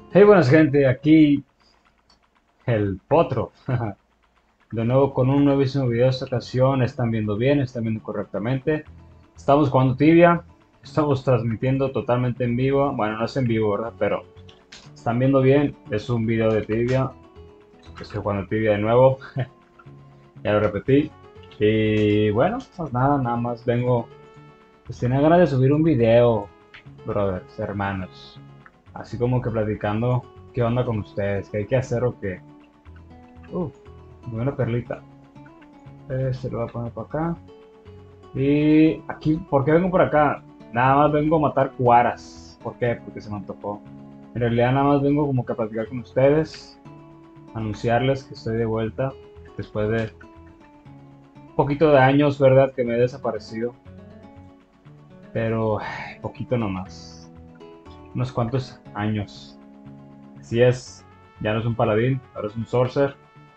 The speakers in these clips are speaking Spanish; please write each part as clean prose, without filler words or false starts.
Hey, buenas gente, aquí el Potro. De nuevo con un nuevísimo video. Esta ocasión están viendo bien, están viendo correctamente. Estamos jugando Tibia, estamos transmitiendo totalmente en vivo. Bueno, no es en vivo, ¿verdad? Pero están viendo bien. Es un video de Tibia. Estoy jugando Tibia de nuevo, ya lo repetí. Y bueno, pues nada más vengo. Pues tenía ganas de subir un video, brothers, hermanos. Así como que platicando qué onda con ustedes, qué hay que hacer o qué. Uf, buena perlita. Se lo voy a poner por acá. Y aquí, ¿por qué vengo por acá? Nada más vengo a matar cuaras. ¿Por qué? Porque se me antojó. En realidad nada más vengo como que a platicar con ustedes, anunciarles que estoy de vuelta después de un poquito de años, ¿verdad? Que me he desaparecido. Pero poquito nomás. Unos cuantos años. Así es, ya no es un paladín, ahora es un sorcerer.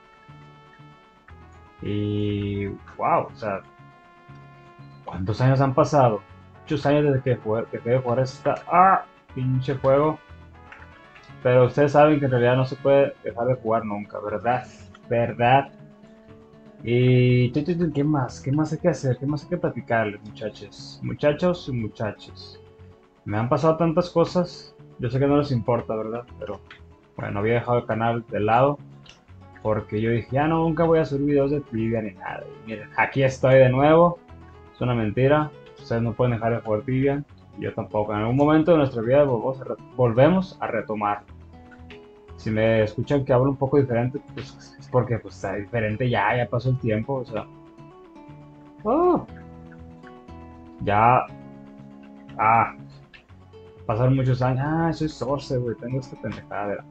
Y wow, o sea, ¿cuántos años han pasado? Muchos años desde que dejé de jugar esta pinche juego. Pero ustedes saben que en realidad no se puede dejar de jugar nunca, ¿verdad? ¿Verdad? Y ¿qué más? ¿Qué más hay que hacer? ¿Qué más hay que platicarles, muchachos? Muchachos y muchachos. Me han pasado tantas cosas. Yo sé que no les importa, ¿verdad? Pero bueno, había dejado el canal de lado porque yo dije, ya no, nunca voy a subir videos de Tibia ni nada. Y miren, aquí estoy de nuevo. Es una mentira. Ustedes no pueden dejar de jugar Tibia. Y yo tampoco. En algún momento de nuestra vida volvemos a retomar. Si me escuchan que hablo un poco diferente, pues es porque pues está diferente ya pasó el tiempo. O sea, oh, ya, ah, pasaron muchos años. Soy Sorce, güey, tengo esta pendejada de la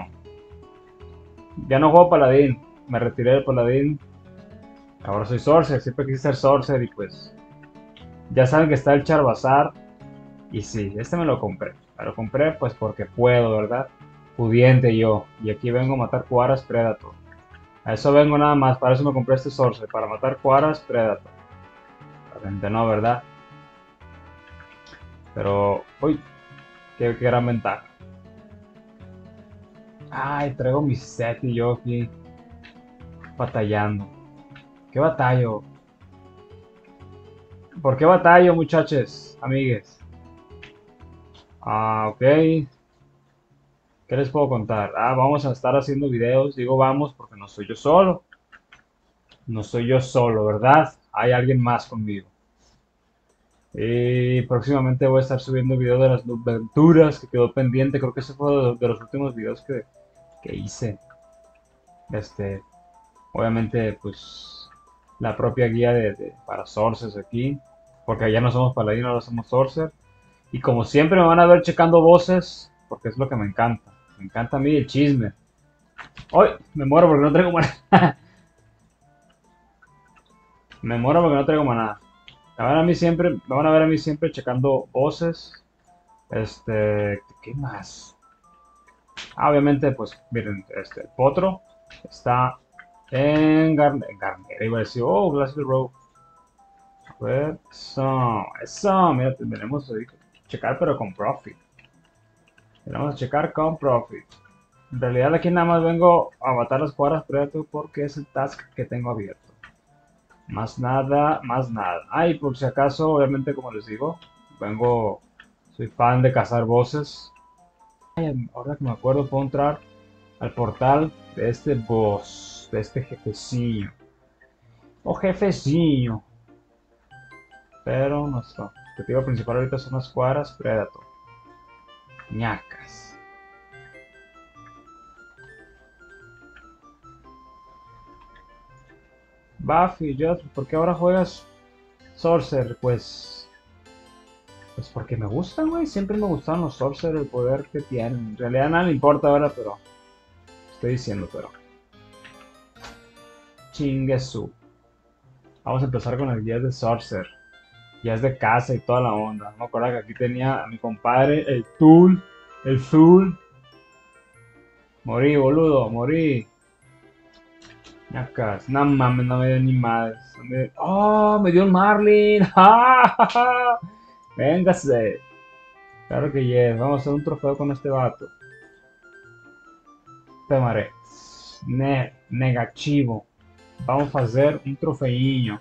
Ya no juego Paladín, me retiré del Paladín. Ahora soy Sorcerer, siempre quise ser Sorcerer y pues ya saben que está el Charbazar. Y sí, este me lo compré. Me lo compré pues porque puedo, ¿verdad? Pudiente yo. Y aquí vengo a matar Cuaras Predator. A eso vengo nada más, para eso me compré este Sorcerer, para matar Cuaras Predator. Realmente no, ¿verdad? Pero, uy, qué gran ventaja. Ay, traigo mi set y yo aquí batallando. ¿Qué batallo? ¿Por qué batallo, muchachos, amigues? Ok. ¿Qué les puedo contar? Vamos a estar haciendo videos. Digo vamos porque no soy yo solo. No soy yo solo, ¿verdad? Hay alguien más conmigo. Y próximamente voy a estar subiendo video de las aventuras que quedó pendiente. Creo que ese fue de los últimos videos que hice. Este, obviamente, pues la propia guía para Sources aquí. Porque ya no somos paladinos, ahora somos Sorcerer. Y como siempre me van a ver checando voces, porque es lo que me encanta. Me encanta a mí el chisme. Hoy me muero porque no traigo maná. Me muero porque no traigo maná. Me van a ver a mí siempre checando voces. ¿Qué más? Obviamente, pues, miren, el potro está en Garnera. Iba a decir, oh, Glacial Road. A ver, eso, mira, tenemos ahí que checar, pero con profit. Tenemos que checar con profit. En realidad, aquí nada más vengo a matar las cuadras Predator porque es el task que tengo abierto. Más nada, más nada. Y por si acaso, obviamente, como les digo, soy fan de cazar voces. Ahora que me acuerdo, puedo entrar al portal de este boss, de este jefecillo. O jefecillo. Pero nuestro objetivo principal ahorita son las cuadras Predator. Ñacas. Buffy, Just, ¿por qué ahora juegas Sorcerer? Pues porque me gustan, güey. Siempre me gustaron los Sorcerer, el poder que tienen. En realidad nada le importa ahora, pero estoy diciendo, pero. Chinguesu. Vamos a empezar con el guía de Sorcerer. Guías de casa y toda la onda. No me acuerdo que aquí tenía a mi compadre, el Tool, el Zul. Morí, boludo, morí. Ñacas. No mames, no me dio ni madres. ¡Oh! Me dio un Marlin. ¡Ah! Véngase. Claro que yes. Vamos a hacer un trofeo con este vato. Mare. Negativo. Vamos a fazer um trofeinho.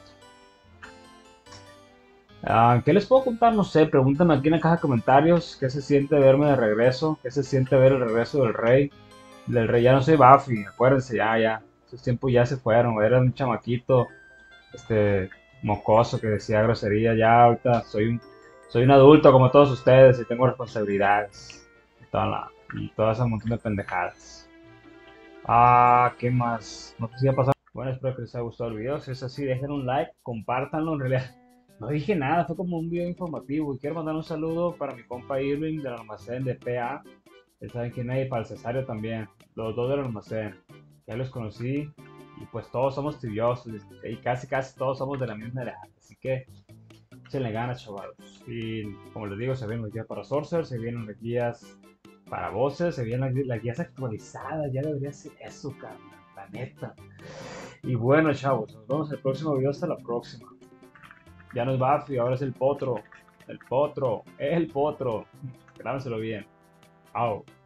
¿Qué les puedo contar? No sé, pregúntame aquí en la caja de comentarios qué se siente verme de regreso, qué se siente ver el regreso del rey. Del rey ya no soy Buffy, acuérdense, ya, esos tiempos ya se fueron, era un chamaquito, este, mocoso que decía grosería, ya ahorita soy un adulto como todos ustedes y tengo responsabilidades y toda esa montón de pendejadas. ¿Qué más? No sé si ha pasado. Bueno, espero que les haya gustado el video. Si es así, dejen un like, compártanlo. En realidad, no dije nada, fue como un video informativo. Y quiero mandar un saludo para mi compa Irving del almacén de PA. Ya saben quién es, y para el Cesario también. Los dos del almacén. Ya los conocí. Y pues todos somos tibiosos. Y casi todos somos de la misma edad. Así que échenle ganas, chavalos. Y como les digo, se vienen las guías para Sorcerer, se vienen las guías para voces, se vienen las guías actualizadas. Ya debería ser eso, carnal. La neta. Y bueno, chavos, nos vemos en el próximo video. Hasta la próxima. Ya no es Buffy, ahora es el potro. El potro, es el potro. Grábenselo bien. Au.